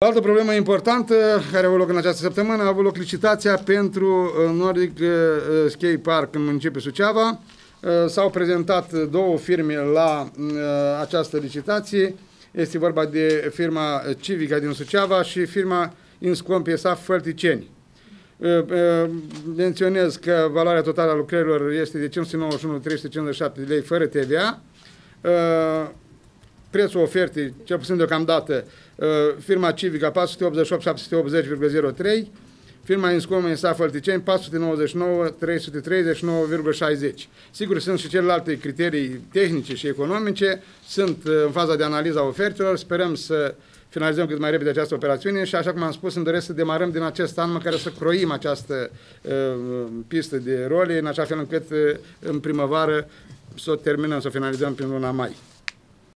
O altă problemă importantă care a avut loc în această săptămână a avut loc licitația pentru Nordic Skate Park în municipiul Suceava. S-au prezentat două firme la această licitație. Este vorba de firma Civica din Suceava și firma Inscom PSA Fălticeni. Menționez că valoarea totală a lucrărilor este de 591.357 de lei fără TVA. Prețul ofertei, cel puțin deocamdată, firma Civica 488.780,03, firma Inscom PSA Fălticeni 499.339,60. Sigur, sunt și celelalte criterii tehnice și economice, sunt în faza de analiză a ofertelor, sperăm să finalizăm cât mai repede această operațiune și, așa cum am spus, îmi doresc să demarăm din acest an, măcar să croim această pistă de role, în așa fel încât în primăvară să o terminăm, să o finalizăm prin luna mai.